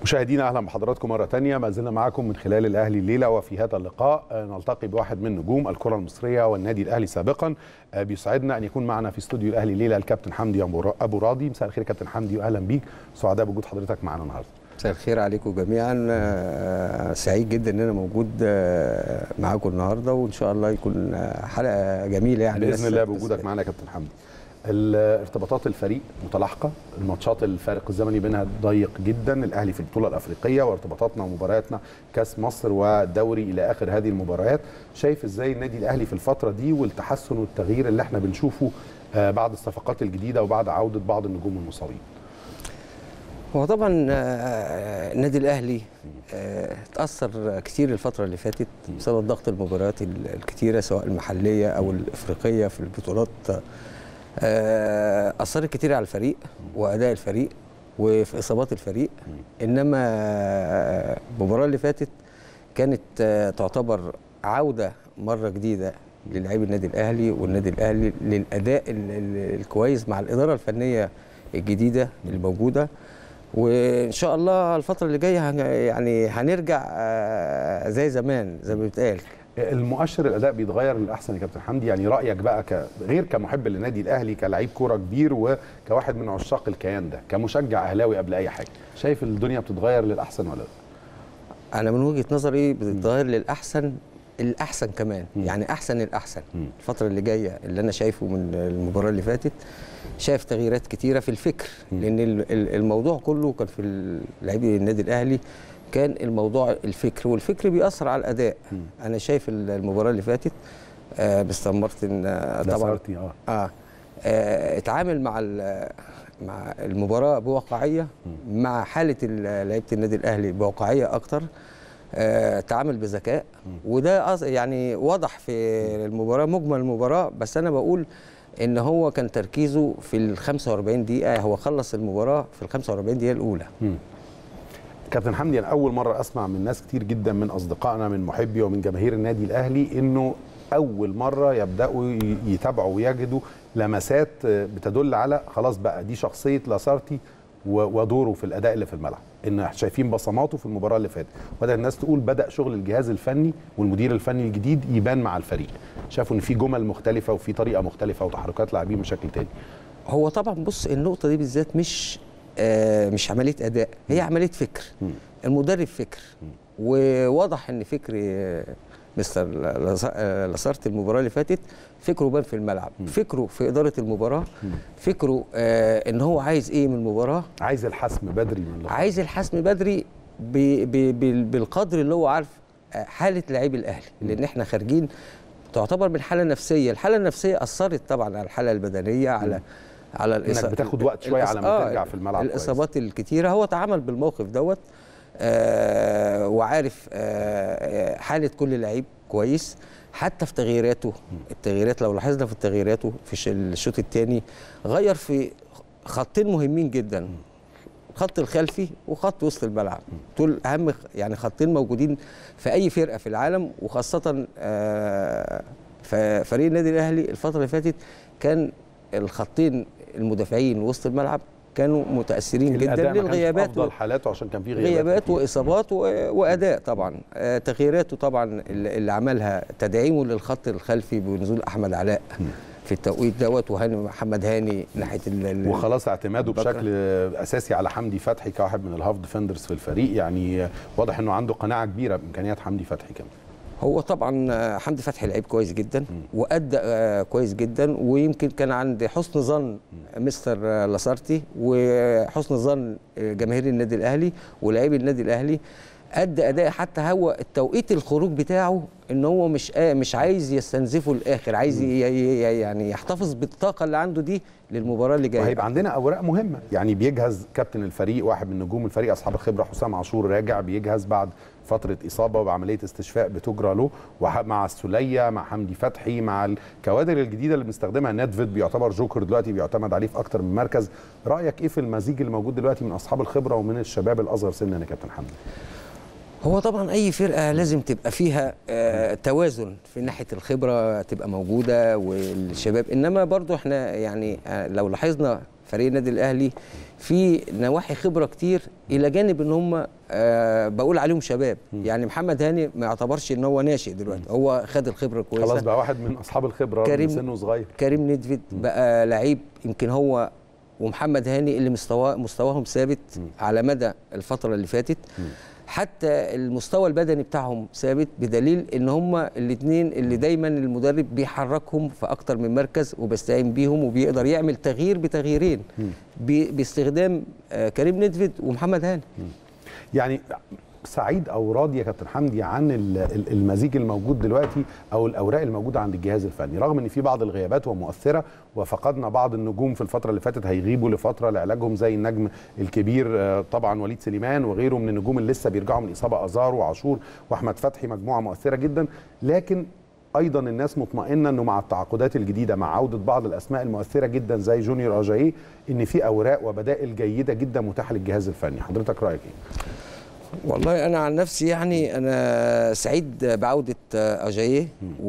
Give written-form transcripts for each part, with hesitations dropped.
مشاهدينا اهلا بحضراتكم مره ثانيه، ما زلنا معكم من خلال الاهلي الليله. وفي هذا اللقاء نلتقي بواحد من نجوم الكره المصريه والنادي الاهلي سابقا. بيسعدنا ان يكون معنا في استوديو الاهلي الليله الكابتن حمدي ابو راضي. مساء الخير كابتن حمدي واهلا بيك، سعداء بوجود حضرتك معنا النهارده. مساء الخير عليكم جميعا، سعيد جدا ان انا موجود معاكم النهارده، وان شاء الله يكون حلقه جميله يعني باذن الله بوجودك معنا يا كابتن حمدي. ارتباطات الفريق متلاحقه، الماتشات الفارق الزمني بينها ضيق جدا، الاهلي في البطوله الافريقيه وارتباطاتنا ومبارياتنا كاس مصر والدوري الى اخر هذه المباريات. شايف ازاي النادي الاهلي في الفتره دي والتحسن والتغيير اللي احنا بنشوفه بعد الصفقات الجديده وبعد عوده بعض النجوم المصابين؟ هو طبعا النادي الاهلي اتاثر كتير الفتره اللي فاتت بسبب ضغط المباريات الكتيره سواء المحليه او الافريقيه في البطولات. اثرت كتير على الفريق واداء الفريق وفي اصابات الفريق. انما المباراه اللي فاتت كانت تعتبر عوده مره جديده للاعبي النادي الاهلي والنادي الاهلي للاداء الكويس مع الاداره الفنيه الجديده اللي موجوده. وان شاء الله الفتره اللي جايه يعني هنرجع زي زمان زي ما بيتقال. المؤشر الاداء بيتغير للاحسن يا كابتن حمدي، يعني رايك بقى غير كمحب للنادي الاهلي، كلاعب كوره كبير وكواحد من عشاق الكيان ده، كمشجع اهلاوي قبل اي حاجه، شايف الدنيا بتتغير للاحسن ولا لا؟ انا من وجهه نظري بتتغير للاحسن، الاحسن كمان يعني احسن الاحسن. الفتره اللي جايه اللي انا شايفه من المباراه اللي فاتت، شايف تغييرات كتيره في الفكر، لان الموضوع كله كان في لاعبي النادي الاهلي، كان الموضوع الفكر، والفكر بيأثر على الاداء. انا شايف المباراه اللي فاتت باستمرت ان طبعا اتعامل مع المباراه بواقعيه، مع حاله لعيبه النادي الاهلي بواقعيه اكتر، تعامل بذكاء، وده يعني واضح في المباراه مجمل المباراه. بس انا بقول ان هو كان تركيزه في ال 45 دقيقه، هو خلص المباراه في ال 45 دقيقه الاولى. كابتن حمدي، انا اول مره اسمع من ناس كتير جدا من اصدقائنا من محبي ومن جماهير النادي الاهلي انه اول مره يبداوا يتابعوا ويجدوا لمسات بتدل على خلاص بقى دي شخصيه لاسارتي ودوره في الاداء اللي في الملعب، ان شايفين بصماته في المباراه اللي فاتت، وبدا الناس تقول بدا شغل الجهاز الفني والمدير الفني الجديد يبان مع الفريق، شافوا ان في جمل مختلفه وفي طريقه مختلفه وتحركات لاعبين بشكل تاني. هو طبعا بص، النقطه دي بالذات مش عمليه اداء، هي عمليه فكر. المدرب فكر، وواضح ان فكر مستر لاسارتي المباراه اللي فاتت فكره بان في الملعب، فكره في اداره المباراه، فكره ان هو عايز ايه من المباراه، عايز الحسم بدري من اللقاء، عايز الحسم بدري بالقدر اللي هو عارف حاله لاعبي الاهلي، لان احنا خارجين تعتبر من حاله نفسيه، الحاله النفسيه اثرت طبعا على الحاله البدنيه، على انك بتاخد وقت شويه على ما ترجع في الملعب. الاصابات الكتيره، هو تعامل بالموقف دوت وعارف حاله كل لعيب كويس، حتى في تغييراته. التغييرات لو لاحظنا في تغييراته في الشوط الثاني غير في خطين مهمين جدا، الخط الخلفي وخط وسط الملعب، دول اهم يعني خطين موجودين في اي فرقه في العالم، وخاصه فريق النادي الاهلي الفتره اللي فاتت كان الخطين المدافعين وسط الملعب كانوا متاثرين جدا للغيابات، افضل حالاته عشان كان في غيابات واصابات واداء. طبعا تغييراته طبعا اللي عملها تدعيمه للخط الخلفي بنزول احمد علاء في التوقيت دوت، وهاني محمد هاني ناحيه وخلاص اعتماده بشكل اساسي على حمدي فتحي كواحد من الهاف ديفندرز في الفريق. يعني واضح انه عنده قناعه كبيره بامكانيات حمدي فتحي كمان. هو طبعا حمدي فتحي لعيب كويس جدا وادى كويس جدا، ويمكن كان عند حسن ظن مستر لاسارتي وحسن ظن جماهير النادي الاهلي ولاعبي النادي الاهلي، ادى اداء حتى هو التوقيت الخروج بتاعه ان هو مش عايز يستنزفه الاخر، عايز يعني يحتفظ بالطاقه اللي عنده دي للمباراه اللي جايه. وهيبقى عندنا اوراق مهمه، يعني بيجهز كابتن الفريق واحد من نجوم الفريق اصحاب الخبره حسام عاشور راجع بيجهز بعد فتره اصابه وبعمليه استشفاء بتجرى له، ومع السوليه مع حمدي فتحي مع الكوادر الجديده اللي بنستخدمها. نيدفيد بيعتبر جوكر دلوقتي، بيعتمد عليه في اكتر من مركز. رايك ايه في المزيج اللي موجود دلوقتي من اصحاب الخبره ومن الشباب الاصغر سنا يا كابتن حمدي؟ هو طبعا اي فرقه لازم تبقى فيها توازن في ناحيه الخبره تبقى موجوده والشباب، انما برضو احنا يعني لو لاحظنا فريق النادي الاهلي في نواحي خبره كتير الى جانب ان هم بقول عليهم شباب. يعني محمد هاني ما يعتبرش ان هو ناشئ دلوقتي، هو خد الخبره كويسه، خلاص بقى واحد من اصحاب الخبره من سنه صغير. كريم ندفد بقى لعيب، يمكن هو ومحمد هاني اللي مستواهم ثابت على مدى الفتره اللي فاتت، حتى المستوى البدني بتاعهم ثابت، بدليل ان هما الاثنين اللي دايما المدرب بيحركهم في اكتر من مركز وبيستعين بيهم وبيقدر يعمل تغيير بتغييرين باستخدام كريم ندفد ومحمد هاني. يعني سعيد او راضي يا كابتن حمدي عن المزيج الموجود دلوقتي او الاوراق الموجوده عند الجهاز الفني، رغم ان في بعض الغيابات ومؤثره وفقدنا بعض النجوم في الفتره اللي فاتت هيغيبوا لفتره لعلاجهم، زي النجم الكبير طبعا وليد سليمان وغيره من النجوم اللي لسه بيرجعوا من اصابه، ازار وعاشور واحمد فتحي، مجموعه مؤثره جدا. لكن ايضا الناس مطمئنه انه مع التعاقدات الجديده، مع عوده بعض الاسماء المؤثره جدا زي جونيور اجاييه، ان في اوراق وبدائل جيده جدا متاحه للجهاز الفني. حضرتك رايك ايه؟ والله انا عن نفسي يعني انا سعيد بعوده اجاييه،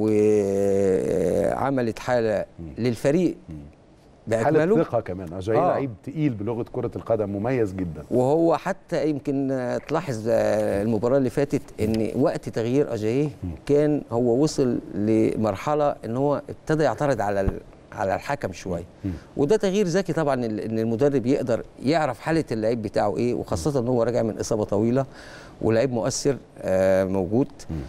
وعملت حاله للفريق باكمله، حاله ثقه كمان. اجاييه لعيب تقيل بلغه كره القدم، مميز جدا. وهو حتى يمكن تلاحظ المباراه اللي فاتت ان وقت تغيير اجاييه كان هو وصل لمرحله ان هو ابتدى يعترض على الحكم شويه، وده تغيير ذكي طبعا، ان المدرب يقدر يعرف حاله اللعيب بتاعه ايه، وخاصه ان هو راجع من اصابه طويله ولعيب مؤثر موجود،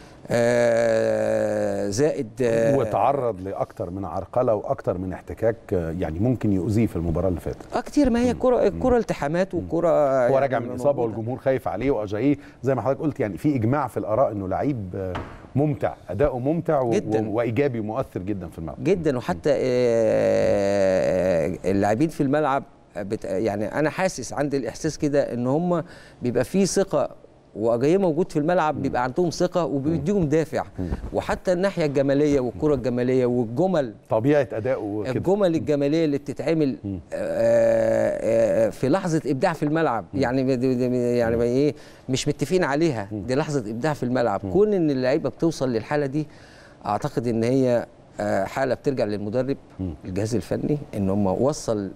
زائد وتعرض لاكتر من عرقله واكتر من احتكاك يعني ممكن يؤذيه في المباراه اللي فاتت. كتير، ما هي الكره التحامات والكره هو راجع من اصابه والجمهور خايف عليه، واجاييه زي ما حضرتك قلت يعني في اجماع في الاراء انه لعيب ممتع، اداؤه ممتع جدا وايجابي ومؤثر جدا في الملعب جدا. وحتى اللاعبين في الملعب يعني انا حاسس عندي الاحساس كده ان هم بيبقى فيه ثقه، واجاييه موجود في الملعب بيبقى عندهم ثقه وبيديهم دافع. وحتى الناحيه الجماليه والكره الجماليه والجمل، طبيعه اداؤه كده، الجمل الجماليه اللي بتتعمل في لحظه ابداع في الملعب، يعني ايه مش متفقين عليها، دي لحظه ابداع في الملعب. كون ان اللعيبه بتوصل للحاله دي، اعتقد ان هي حاله بترجع للمدرب الجهاز الفني، ان هم وصل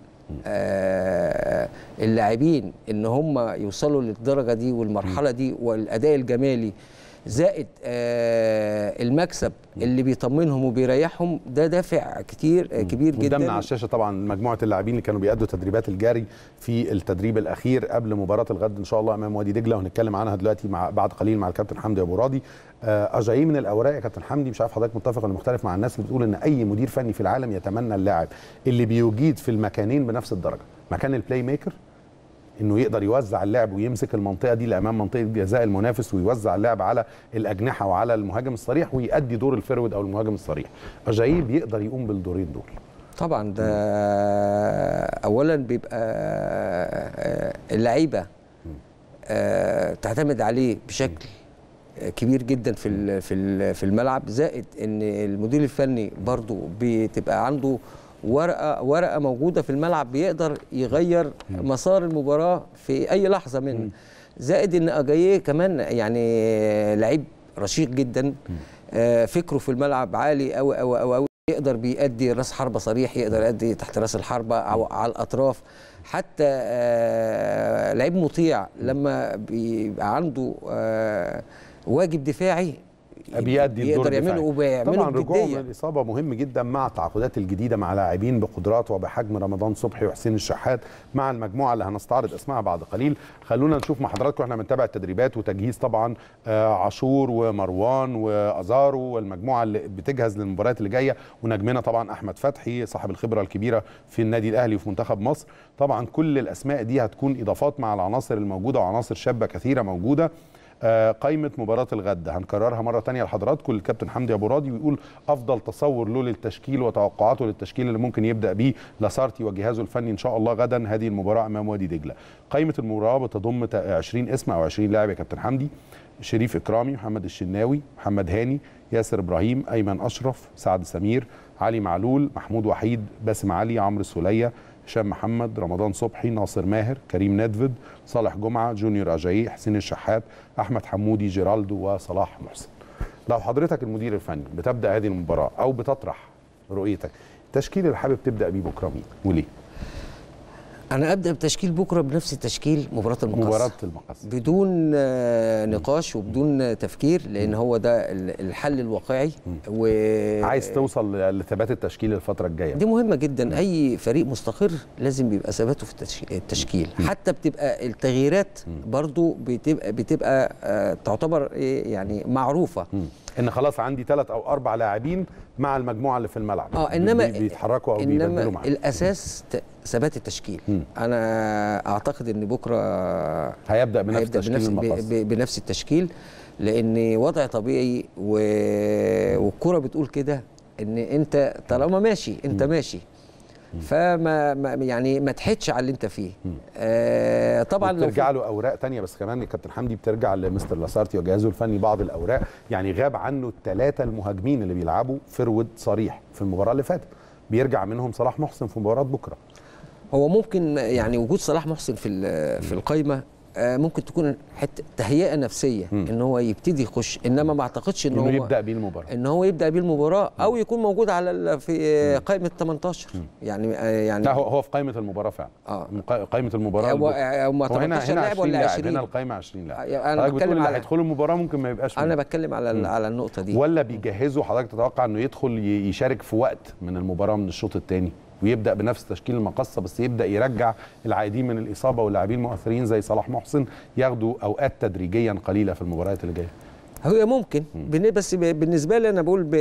اللاعبين ان هم يوصلوا للدرجه دي والمرحله دي، والاداء الجمالي زائد المكسب اللي بيطمنهم وبيريحهم، ده دافع كبير جدا. قدامنا على الشاشه طبعا مجموعه اللاعبين اللي كانوا بيأدوا تدريبات الجري في التدريب الاخير قبل مباراه الغد ان شاء الله امام وادي دجله، وهنتكلم عنها دلوقتي بعد قليل مع الكابتن حمدي ابو راضي. اجاييه من الاوراق يا كابتن حمدي، مش عارف حضرتك متفق ولا مختلف مع الناس اللي بتقول ان اي مدير فني في العالم يتمنى اللاعب اللي بيجيد في المكانين بنفس الدرجه، مكان البلاي ميكر انه يقدر يوزع اللعب ويمسك المنطقه دي لامام منطقه جزاء المنافس ويوزع اللعب على الاجنحه وعلى المهاجم الصريح، ويؤدي دور الفيرود او المهاجم الصريح. اجاييه بيقدر يقوم بالدورين دول طبعا. ده اولا بيبقى اللعيبه تعتمد عليه بشكل كبير جدا في الملعب، زائد ان المدير الفني برضو بتبقى عنده ورقه موجوده في الملعب بيقدر يغير مسار المباراه في اي لحظه منه. زائد ان اجاييه كمان يعني لعيب رشيق جدا، فكره في الملعب عالي قوي قوي قوي، يقدر بيأدي راس حربه صريح، يقدر يأدي تحت راس الحربه او على الاطراف، حتى لعيب مطيع لما بيبقى عنده واجب دفاعي بيأدي الدور يقدر يعمله وبيعمله طبعا. رجوعه من الاصابه مهم جدا مع التعاقدات الجديده مع لاعبين بقدرات وبحجم رمضان صبحي وحسين الشحات، مع المجموعه اللي هنستعرض اسمها بعد قليل. خلونا نشوف مع حضراتكم احنا بنتابع التدريبات وتجهيز طبعا عاشور ومروان وازارو والمجموعه اللي بتجهز للمباريات اللي جايه، ونجمنا طبعا احمد فتحي صاحب الخبره الكبيره في النادي الاهلي وفي منتخب مصر. طبعا كل الاسماء دي هتكون اضافات مع العناصر الموجوده وعناصر شابه كثيره موجوده. قائمة مباراة الغد هنكررها مرة تانية لحضراتكم. الكابتن حمدي أبو راضي ويقول أفضل تصور له للتشكيل وتوقعاته للتشكيل اللي ممكن يبدأ بيه لاسارتي وجهازه الفني إن شاء الله غدا هذه المباراة أمام وادي دجلة. قائمة المباراة بتضم 20 اسم أو 20 لاعب يا كابتن حمدي: شريف إكرامي، محمد الشناوي، محمد هاني، ياسر إبراهيم، أيمن أشرف، سعد سمير، علي معلول، محمود وحيد، باسم علي، عمرو السولية، هشام محمد، رمضان صبحي، ناصر ماهر، كريم ندفد، صالح جمعه، جونيور اجاييه، حسين الشحات، احمد حمودي، جيرالدو، وصلاح محسن. لو حضرتك المدير الفني بتبدا هذه المباراه او بتطرح رؤيتك، التشكيل اللي حابب تبدا بيه بكره مين وليه؟ انا ابدا بتشكيل بكره بنفس التشكيل مباراه المقص، بدون نقاش وبدون تفكير، لان هو ده الحل الواقعي. عايز توصل لثبات التشكيل الفتره الجايه، دي مهمه جدا. اي فريق مستقر لازم بيبقى ثباته في التشكيل. حتى بتبقى التغييرات برضو بتبقى تعتبر يعني معروفه، ان خلاص عندي 3 أو 4 لاعبين مع المجموعه اللي في الملعب انما بيتحركوا او بيبدلوا معاهم. الاساس ثبات التشكيل. انا اعتقد ان بكره هيبدا بنفس التشكيل، لان وضع طبيعي والكره بتقول كده، ان انت طالما ماشي انت ماشي، فما يعني ما تحدش على اللي انت فيه. طبعا بترجع له اوراق تانية، بس كمان الكابتن حمدي بترجع لمستر لاسارتي وجهازه الفني بعض الاوراق. يعني غاب عنه ال3 المهاجمين اللي بيلعبوا فرود صريح في المباراه اللي فاتت، بيرجع منهم صلاح محسن في مباراه بكره. هو ممكن يعني وجود صلاح محسن في القايمه ممكن تكون حته تهيئه نفسيه ان هو يبتدي يخش، انما ما اعتقدش ان هو يبدا بيه المباراه، ان هو يبدا بيه المباراه او يكون موجود على في قائمه 18. يعني لا هو في قائمه المباراه فعلا. قائمه المباراه هو 18 لاعب ولا 20 هنا القائمه 20 لاعب. انا بتكلم على هيدخلوا المباراه ممكن ما يبقاش انا بتكلم على النقطه دي. ولا بيجهزوا حضرتك تتوقع انه يدخل يشارك في وقت من المباراه من الشوط الثاني ويبدا بنفس تشكيل المقصه، بس يبدا يرجع العائدين من الاصابه واللاعبين المؤثرين زي صلاح محسن ياخدوا اوقات تدريجيا قليله في المباريات اللي جايه؟ هي ممكن، بس بالنسبه لي انا بقول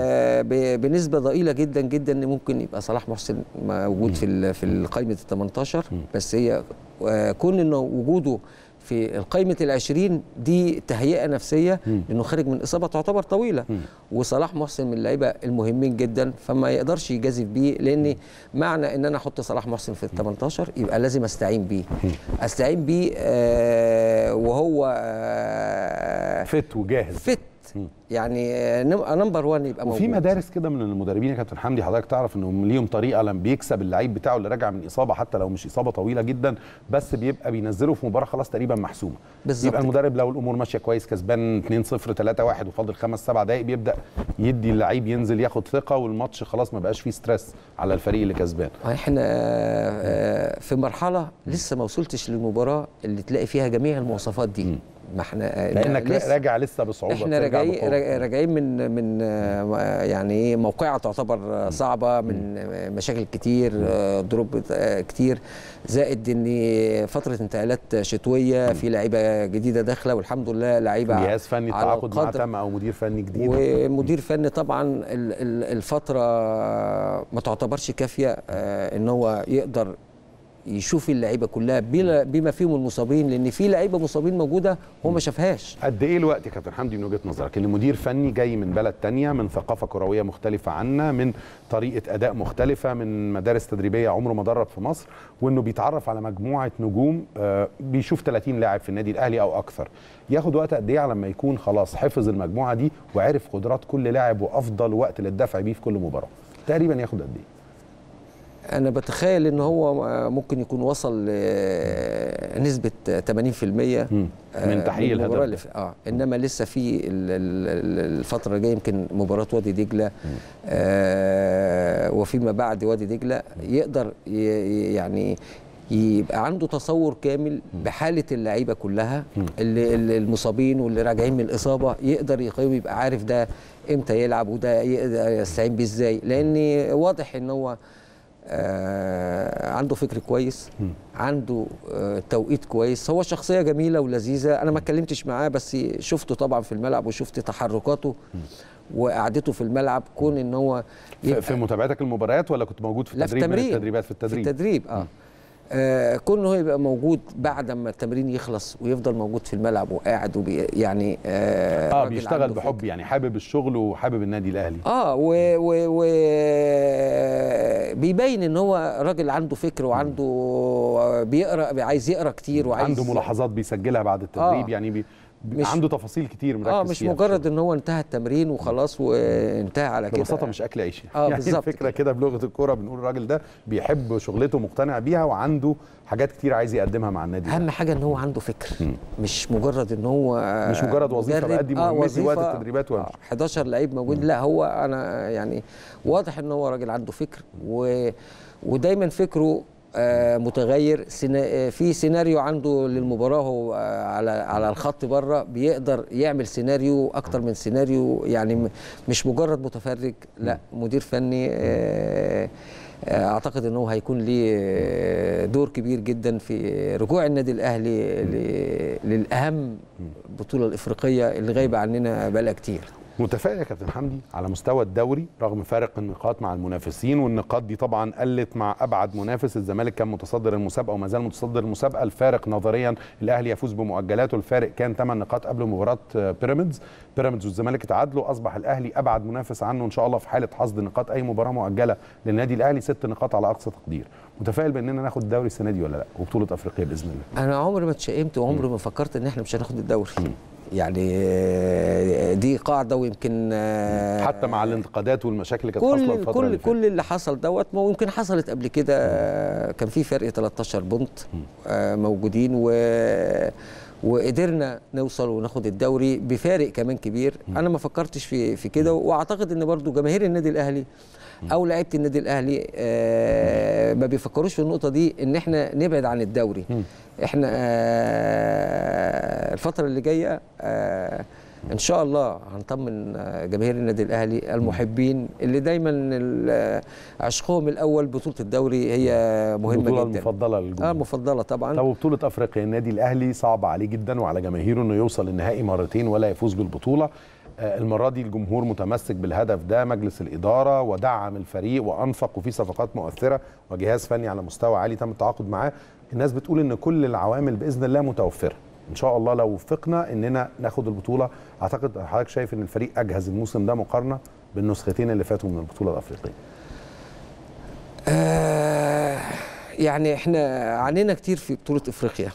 بنسبه ضئيله جدا جدا ان ممكن يبقى صلاح محسن موجود في قائمه ال 18. بس هي كون انه وجوده في قائمة ال20 دي تهيئة نفسية، لأنه خارج من إصابة تعتبر طويلة، وصلاح محسن من اللعيبة المهمين جدا، فما يقدرش يجازف بيه، لأن معنى إن أنا أحط صلاح محسن في ال18 يبقى لازم أستعين بيه. أستعين بيه وهو فت وجاهز، يعني نمبر 1 يبقى موجود. وفي مدارس كده من المدربين يا كابتن حمدي، حضرتك تعرف انهم ليهم طريقه لما بيكسب اللعيب بتاعه اللي راجع من اصابه، حتى لو مش اصابه طويله جدا، بس بيبقى بينزله في مباراه خلاص تقريبا محسومه. يبقى المدرب لو الامور ماشيه كويس كسبان 2-0 3-1 وفاضل 5-7 دقائق، بيبدا يدي اللعيب ينزل ياخد ثقه، والماتش خلاص ما بقاش فيه ستريس على الفريق اللي كسبان. احنا في مرحله لسه ما وصلتش للمباراه اللي تلاقي فيها جميع المواصفات دي. ما احنا لانك راجع لسه بصعوبه، احنا راجعين من يعني ايه موقعه تعتبر صعبه، من مشاكل كتير، ضروب كتير، زائد ان فتره انتقالات شتويه، في لعيبه جديده داخله، والحمد لله لعيبه جهاز فني التعاقد معاه تم او مدير فني جديد، ومدير فني طبعا الفتره ما تعتبرش كافيه ان هو يقدر يشوف اللعيبه كلها بما فيهم المصابين، لان في لعيبه مصابين موجوده هو ما شافهاش. قد ايه الوقت يا كابتن حمدي من وجهه نظرك ان مدير فني جاي من بلد تانية، من ثقافه كرويه مختلفه عنا، من طريقه اداء مختلفه، من مدارس تدريبيه عمره ما درب في مصر، وانه بيتعرف على مجموعه نجوم، بيشوف 30 لاعب في النادي الاهلي او اكثر، ياخد وقت قد ايه على ما يكون خلاص حفظ المجموعه دي وعرف قدرات كل لاعب وافضل وقت للدفع بيه في كل مباراه؟ تقريبا ياخد قد ايه؟ أنا بتخيل إن هو ممكن يكون وصل لنسبة 80% من تحقيق الهدف. إنما لسه في الفترة الجاية يمكن مباراة وادي دجلة، وفيما بعد وادي دجلة يقدر يعني يبقى عنده تصور كامل بحالة اللعيبة كلها، اللي المصابين واللي راجعين من الإصابة، يقدر يقيم، يبقى عارف ده إمتى يلعب وده يقدر يستعين بيه إزاي، لأن واضح إن هو عنده فكر كويس، عنده توقيت كويس، هو شخصية جميلة ولذيذة. أنا ما اتكلمتش معاه بس شفته طبعا في الملعب وشفت تحركاته وقعدته في الملعب. كون إن هو في متابعتك المباريات ولا كنت موجود في التدريب؟ من التدريبات في التدريب كون هو يبقى موجود بعد ما التمرين يخلص ويفضل موجود في الملعب وقاعد يعني بيشتغل بحب، يعني حابب الشغل وحابب النادي الاهلي. بيبين ان هو راجل عنده فكر وعنده بيقرا، عايز يقرا كتير، وعايز عنده ملاحظات بيسجلها بعد التدريب. يعني عنده تفاصيل كتير مركز مش فيها مجرد ان هو انتهى التمرين وخلاص وانتهى على كده. ببساطه مش اكل عيش يعني بالظبط الفكره كده بلغه الكوره، بنقول الراجل ده بيحب شغلته مقتنع بيها وعنده حاجات كتير عايز يقدمها مع النادي. اهم حاجه ان هو عنده فكر، مش مجرد ان هو مش مجرد وظيفه بادي مهمتي وقت التدريبات 11 لعيب موجود. لا، هو انا يعني واضح ان هو راجل عنده فكر ودايما فكره متغير. في سيناريو عنده للمباراه هو على الخط بره بيقدر يعمل سيناريو اكتر من سيناريو، يعني مش مجرد متفرج، لا مدير فني. اعتقد ان هو هيكون ليه دور كبير جدا في رجوع النادي الاهلي للاهم البطوله الافريقيه اللي غايبه عننا بقالها كتير. متفائل يا كابتن حمدي على مستوى الدوري رغم فارق النقاط مع المنافسين، والنقاط دي طبعا قلت مع ابعد منافس. الزمالك كان متصدر المسابقه وما زال متصدر المسابقه. الفارق نظريا الاهلي يفوز بمؤجلاته، الفارق كان 8 نقاط قبل مباراه بيراميدز والزمالك تعادلوا، اصبح الاهلي ابعد منافس عنه ان شاء الله في حاله حصد نقاط اي مباراه مؤجله للنادي الاهلي، 6 نقاط على اقصى تقدير. متفائل باننا ناخد الدوري السنه دي ولا لا، وبطوله افريقيا باذن الله؟ انا عمري ما اتشائمت وعمري ما فكرت ان احنا مش هناخد الدوري. يعني دي قاعده، ويمكن حتى مع الانتقادات والمشاكل اللي كانت حاصله الفتره اللي فاتت، كل اللي حصل دوت ويمكن حصلت قبل كده. كان في فرق 13 بونت موجودين وقدرنا نوصل وناخد الدوري بفارق كمان كبير. انا ما فكرتش في كده، واعتقد ان برضو جماهير النادي الاهلي او لعيبه النادي الاهلي ما بيفكروش في النقطه دي ان احنا نبعد عن الدوري. احنا الفتره اللي جايه ان شاء الله هنطمن جماهير النادي الاهلي المحبين اللي دايما عشقهم الاول بطوله الدوري هي مهمه جدا، البطوله المفضله للجمهور. مفضله طبعا. طب بطوله افريقيا النادي الاهلي صعب عليه جدا وعلى جماهيره انه يوصل النهائي مرتين ولا يفوز بالبطوله. المره دي الجمهور متمسك بالهدف ده، مجلس الاداره ودعم الفريق وانفق، وفي صفقات مؤثره وجهاز فني على مستوى عالي تم التعاقد معاه. الناس بتقول ان كل العوامل باذن الله متوفره، ان شاء الله لو وفقنا اننا ناخد البطوله. اعتقد حضرتك شايف ان الفريق اجهز الموسم ده مقارنه بالنسختين اللي فاتوا من البطوله الافريقيه؟ يعني احنا عانينا كتير في بطوله افريقيا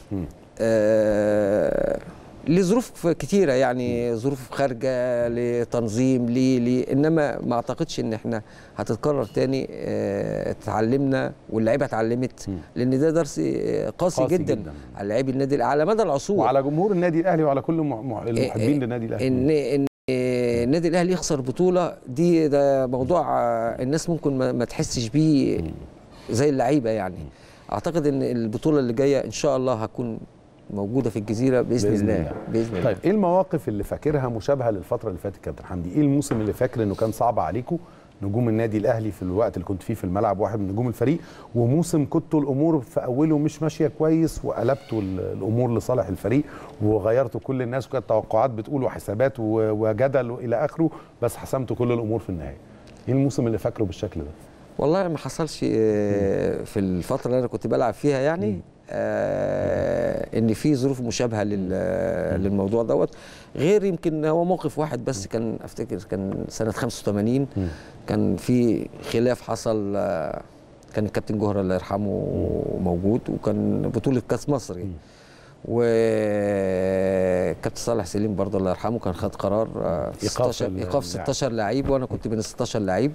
لظروف كتيره، يعني ظروف خارجه لتنظيم انما ما اعتقدش ان احنا هتتكرر تاني. اتعلمنا واللعيبه اتعلمت، لان ده درس قاسي جدا على لاعبي النادي على مدى العصور وعلى جمهور النادي الاهلي وعلى كل المحبين للنادي الاهلي. ان النادي الاهلي يخسر بطوله ده موضوع الناس ممكن ما تحسش بيه زي اللعيبه. يعني اعتقد ان البطوله اللي جايه ان شاء الله هتكون موجوده في الجزيره باذن الله. طيب ايه المواقف اللي فاكرها مشابهه للفتره اللي فاتت كابتن حمدي؟ ايه الموسم اللي فاكر انه كان صعب عليكم نجوم النادي الاهلي في الوقت اللي كنت فيه في الملعب واحد من نجوم الفريق، وموسم كنتوا الامور في اوله مش ماشيه كويس وقلبتوا الامور لصالح الفريق وغيرتوا كل الناس وكانت توقعات بتقول وحسابات وجدل والى اخره، بس حسمتوا كل الامور في النهايه؟ ايه الموسم اللي فاكره بالشكل ده؟ والله ما حصلش في الفتره اللي انا كنت بلعب فيها، يعني ان في ظروف مشابهه للموضوع دوت، غير يمكن هو موقف واحد بس كان افتكر كان سنه 85 كان في خلاف حصل. كان الكابتن جوهر الله يرحمه موجود، وكان بطوله كاس مصر يعني. وكابتن صالح سليم برضه الله يرحمه كان خد قرار ايقاف 16 لعيب، وانا كنت من ال 16 لعيب.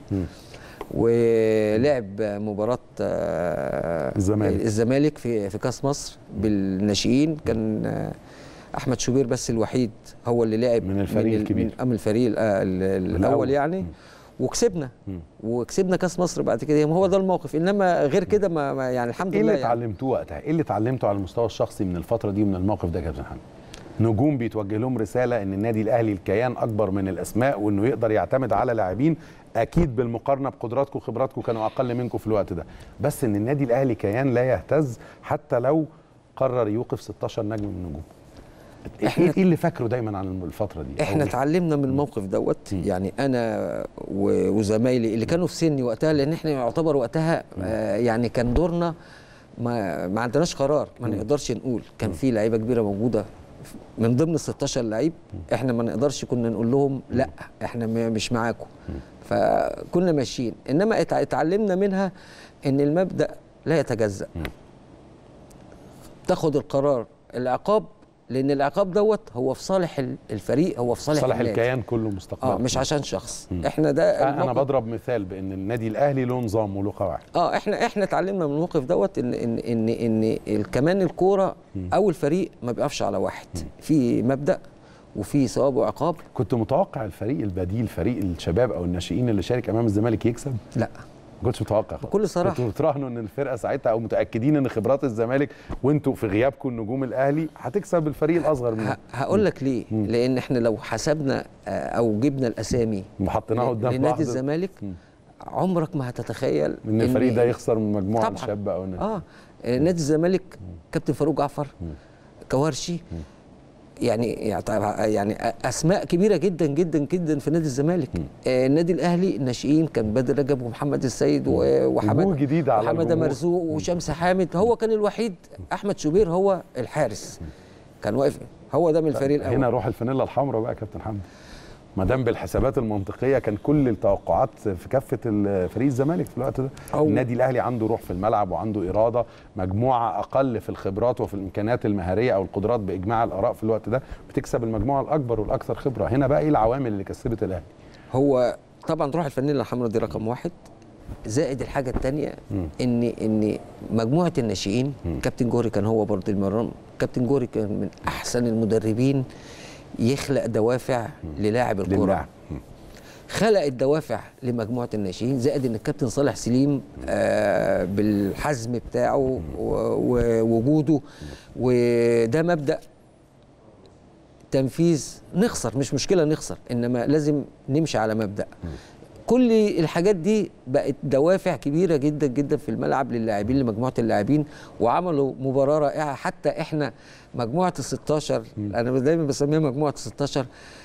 ولعب مباراة الزمالك في كاس مصر بالناشئين. كان أحمد شوبير بس الوحيد هو اللي لعب من الفريق الكبير، من الفريق الأول يعني. وكسبنا كاس مصر بعد كده. هو ده الموقف، انما غير كده ما يعني الحمد لله. ايه اللي اتعلمتوه وقتها؟ ايه اللي اتعلمته على المستوى الشخصي من الفترة دي ومن الموقف ده يا كابتن حمدي؟ نجوم بيتوجه لهم رسالة ان النادي الاهلي الكيان اكبر من الاسماء، وانه يقدر يعتمد على لاعبين اكيد بالمقارنه بقدراتكم وخبراتكم كانوا اقل منكم في الوقت ده، بس ان النادي الاهلي كيان لا يهتز حتى لو قرر يوقف 16 نجم من النجوم. ايه اللي فاكره دايما عن الفتره دي؟ احنا اتعلمنا من الموقف دوت. يعني انا وزمايلي اللي كانوا في سني وقتها، لان احنا يعتبر وقتها يعني كان دورنا ما عندناش قرار، ما نقدرش نقول. كان في لعيبه كبيره موجوده من ضمن ال 16 لعيب، احنا ما نقدرش كنا نقول لهم لا احنا مش معاكم، فكنا ماشيين. انما اتعلمنا منها ان المبدأ لا يتجزأ. تاخد القرار العقاب لان العقاب دوت هو في صالح الفريق، هو في صالح الكيان كله مستقبلا، مش عشان شخص. احنا ده انا بضرب مثال بان النادي الاهلي له نظام وله قواعد. احنا اتعلمنا من الموقف دوت ان كمان الكوره او الفريق ما بيقفش على واحد، في مبدأ وفي ثواب وعقاب. كنت متوقع الفريق البديل، فريق الشباب او الناشئين اللي شارك امام الزمالك يكسب؟ لا، ما كنتش متوقع بكل صراحه. كنتوا بتراهنوا ان الفرقه ساعتها او متاكدين ان خبرات الزمالك وانتوا في غيابكم نجوم الاهلي هتكسب الفريق الاصغر منه؟ هقول لك ليه. لان احنا لو حسبنا او جبنا الاسامي وحطيناها قدام لنادي الزمالك، عمرك ما هتتخيل ان الفريق ده يخسر من مجموعه شابه او نادي الزمالك كابتن فاروق جعفر، كوارشي، يعني اسماء كبيره جدا جدا جدا في نادي الزمالك. النادي الاهلي الناشئين كان بدر رجب ومحمد السيد وحماده مرزوق وشمس حامد. هو كان الوحيد، احمد شوبير هو الحارس كان واقف، هو ده من الفريق الاول. هنا روح الفانيلا الحمراء بقى كابتن حمدي، ما دام بالحسابات المنطقيه كان كل التوقعات في كافه فريق الزمالك في الوقت ده. النادي الاهلي عنده روح في الملعب وعنده اراده، مجموعه اقل في الخبرات وفي الامكانيات المهاريه او القدرات باجماع الاراء في الوقت ده بتكسب المجموعه الاكبر والاكثر خبره. هنا بقى ايه العوامل اللي كسبت الاهلي؟ هو طبعا روح الفانيلا الحمراء دي رقم واحد، زائد الحاجه الثانيه ان مجموعه الناشئين، كابتن جوري كان هو برضه المرام. كابتن جوري كان من احسن المدربين يخلق دوافع للاعب الكرة، خلق الدوافع لمجموعة الناشئين، زائد ان الكابتن صالح سليم بالحزم بتاعه ووجوده، وده مبدأ تنفيذ. نخسر مش مشكلة نخسر، انما لازم نمشي على مبدأ. كل الحاجات دي بقت دوافع كبيرة جدا جدا في الملعب للاعبين، لمجموعة اللاعبين، وعملوا مباراة رائعة. حتى احنا مجموعة ال16، انا دايما بسميها مجموعة ال16،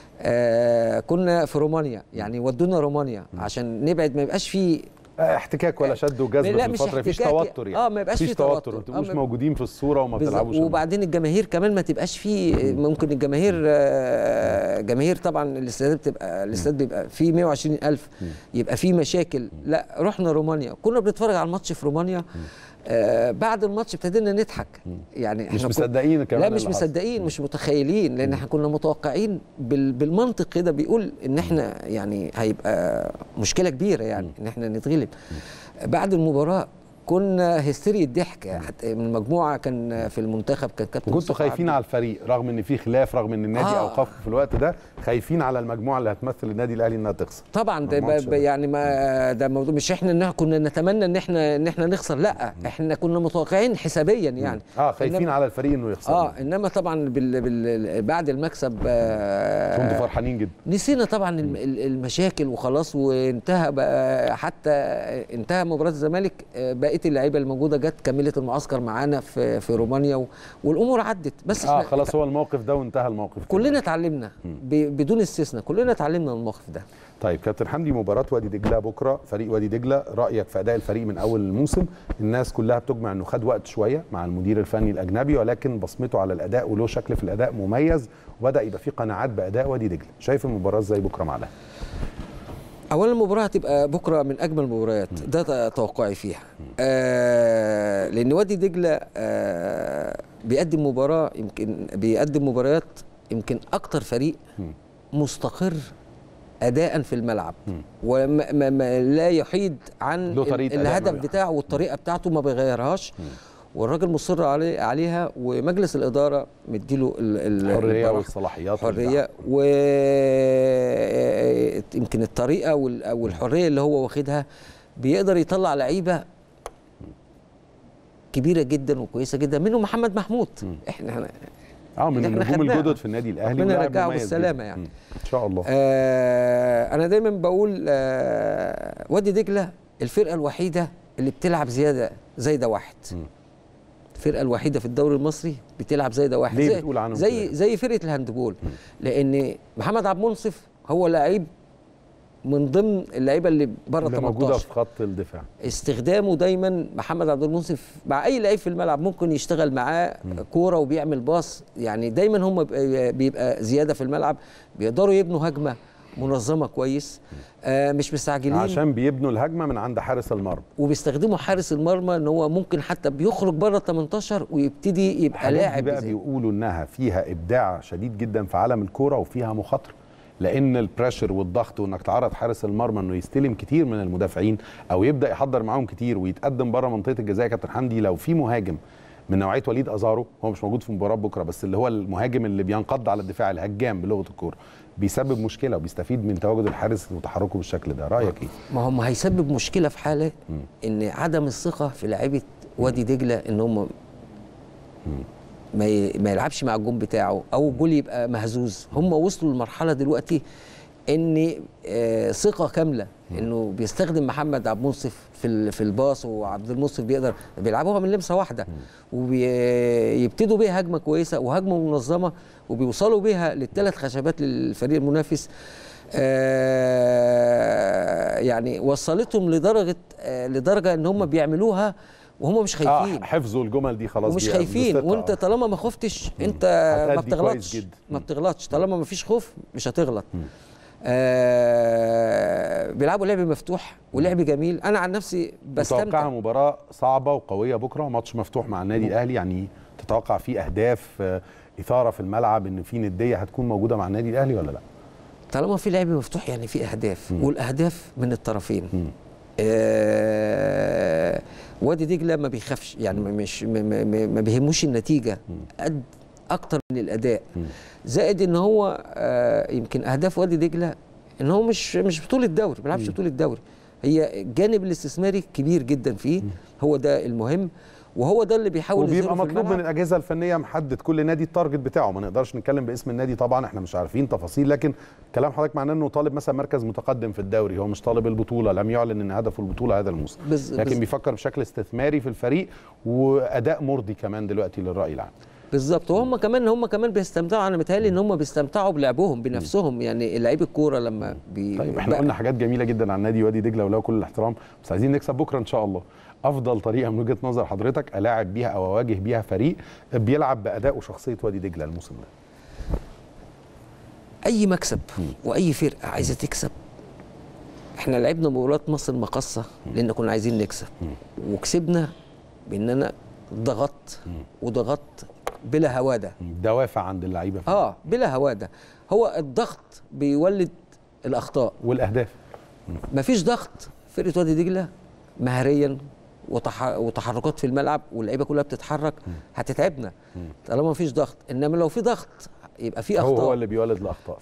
كنا في رومانيا، يعني ودونا رومانيا عشان نبعد، ما يبقاش فيه احتكاك ولا شد وجذب في الفتره، مفيش توتر يعني. ما يبقاش فيه توتر، ما تبقوش موجودين في الصوره وما بتلعبوش. وبعدين الجماهير كمان ما تبقاش فيه، ممكن الجماهير جماهير طبعا الاستاد بيبقى فيه 120,000، يبقى فيه مشاكل. لا، رحنا رومانيا، كنا بنتفرج على الماتش في رومانيا، بعد الماتش ابتدينا نضحك، يعني مش مصدقين كمان. لا مش مصدقين، مش متخيلين، لان احنا كنا متوقعين بالمنطق كده بيقول ان احنا يعني هيبقى مشكله كبيره، يعني ان احنا نتغلب. بعد المباراه كنا هستيريا الضحك، حتى من المجموعه كان في المنتخب كان كابتن. كنتوا خايفين على الفريق رغم ان في خلاف، رغم ان النادي اوقف في الوقت ده، خايفين على المجموعه اللي هتمثل النادي الاهلي انها تخسر. طبعا ده يعني ما ده موضوع، مش احنا كنا نتمنى ان احنا نخسر، لا احنا كنا متوقعين حسابيا يعني. خايفين على الفريق انه يخسر. انما طبعا بعد المكسب كنتوا فرحانين جدا. نسينا طبعا المشاكل وخلاص، وانتهى بقى، حتى انتهى مباراه الزمالك، بقيه اللعيبه الموجوده جت كملت المعسكر معانا في رومانيا، والامور عدت. بس خلاص هو الموقف ده وانتهى الموقف. كلنا اتعلمنا بدون استثناء، كلنا اتعلمنا من الموقف ده. طيب كابتن حمدي، مباراه وادي دجله بكره، فريق وادي دجله، رايك في اداء الفريق من اول الموسم؟ الناس كلها بتجمع انه خد وقت شويه مع المدير الفني الاجنبي، ولكن بصمته على الاداء وله شكل في الاداء مميز، وبدا يبقى في قناعات باداء وادي دجله. شايف المباراه ازاي بكره مع الاهلي؟ اولا المباراه هتبقى بكره من اجمل المباريات، ده توقعي فيها. لان وادي دجله بيقدم مباراه، يمكن بيقدم مباريات يمكن اكتر فريق مستقر اداء في الملعب، وما لا يحيد عن الهدف بتاعه والطريقه بتاعته، ما بيغيرهاش، والراجل مصر عليها، ومجلس الاداره مديله الحريه والصلاحيات، حريه، ويمكن الطريقه والحريه اللي هو واخدها بيقدر يطلع لعيبه كبيره جدا وكويسه جدا، منهم محمد محمود. احنا من النجوم الجدد في النادي الاهلي، ربنا يرجعه بالسلامه يعني ان شاء الله. انا دايما بقول وادي دجله الفرقه الوحيده اللي بتلعب زايده واحد. الفرقه الوحيده في الدوري المصري بتلعب زايده واحد. ليه بتقول عنهم زي فرقه الهاندبول؟ لان محمد عبد المنصف هو لعيب من ضمن اللعيبه اللي بره 18 موجوده في خط الدفاع. استخدامه دايما محمد عبد المنصف مع اي لعيب في الملعب ممكن يشتغل معاه كوره وبيعمل باص، يعني دايما هم بيبقى زياده في الملعب، بيقدروا يبنوا هجمه منظمه كويس، مش مستعجلين، عشان بيبنوا الهجمه من عند حارس المرمى، وبيستخدموا حارس المرمى ان هو ممكن حتى بيخرج بره ال 18 ويبتدي يبقى لاعب. بقى بيقولوا انها فيها ابداع شديد جدا في عالم الكوره وفيها مخاطره، لان البريشر والضغط وانك تعرض حارس المرمى انه يستلم كتير من المدافعين او يبدا يحضر معاهم كتير ويتقدم بره منطقه الجزاء. كابتن حمدي، لو في مهاجم من نوعيه وليد ازارو، هو مش موجود في مباراه بكره، بس اللي هو المهاجم اللي بينقض على الدفاع، الهجام بلغه الكوره، بيسبب مشكله وبيستفيد من تواجد الحارس وتحركه بالشكل ده. رايك ايه؟ ما هم هيسبب مشكله في حاله ان عدم الثقه في لاعيبه وادي دجله، ان هم ما يلعبش مع الجون بتاعه او الجول يبقى مهزوز. هم وصلوا لمرحله دلوقتي ان ثقه كامله انه بيستخدم محمد عبد المنصف في الباص، وعبد المنصف بيقدر بيلعبوها من لمسه واحده، وبيبتدوا بيها هجمه كويسه وهجمه منظمه، وبيوصلوا بيها للثلاث خشبات للفريق المنافس. يعني وصلتهم لدرجه ان هم بيعملوها وهم مش خايفين. حفظوا الجمل دي خلاص، ومش خايفين. وانت طالما ما خفتش انت ما بتغلطش، ما بتغلطش. طالما ما فيش خوف مش هتغلط. بيلعبوا لعب مفتوح ولعب جميل. انا عن نفسي بستمتع. تتوقعها مباراه صعبه وقويه بكره، ماتش مفتوح مع النادي الاهلي، يعني تتوقع فيه اهداف، اثاره في الملعب، ان في نديه هتكون موجوده مع النادي الاهلي ولا لا؟ طالما في لعب مفتوح يعني في اهداف، والاهداف من الطرفين. وادي دجله ما بيخافش، يعني مش ما بيهموش النتيجه قد اكتر من الاداء. زائد ان هو يمكن اهداف وادي دجله ان هو مش بطوله دوري، ما بيلعبش بطوله دوري، هي الجانب الاستثماري كبير جدا فيه، هو ده المهم، وهو ده اللي بيحاول وبيبقى مطلوب من الاجهزه الفنيه محدد كل نادي التارجت بتاعه. ما نقدرش نتكلم باسم النادي طبعا، احنا مش عارفين تفاصيل، لكن كلام حضرتك معناه انه طالب مثلا مركز متقدم في الدوري، هو مش طالب البطوله، لم يعلن ان هدفه البطوله هذا الموسم، لكن بيفكر بشكل استثماري في الفريق واداء مرضي كمان دلوقتي للراي العام. بالظبط. وهم كمان بيستمتعوا. انا متهيألي ان هم بيستمتعوا بلعبهم بنفسهم، يعني لعيبه الكوره لما طيب احنا قلنا حاجات جميله جدا عن نادي وادي دجله وله كل الاحترام، بس عايزين نكسب بكره ان شاء الله. افضل طريقه من وجهه نظر حضرتك الاعب بيها او اواجه بيها فريق بيلعب باداء وشخصيه وادي دجله الموسم ده؟ اي مكسب واي فرقه عايزه تكسب. احنا لعبنا مباراه مصر المقاصه لان كنا عايزين نكسب، وكسبنا باننا وضغطت بلا هواده. دوافع عند اللعيبه بلا هواده. هو الضغط بيولد الاخطاء والاهداف. مفيش ضغط، فرقه وادي دجله مهريا وتحركات في الملعب واللعيبه كلها بتتحرك هتتعبنا طالما مفيش ضغط. انما لو في ضغط يبقى في اخطاء، هو اللي بيولد الاخطاء.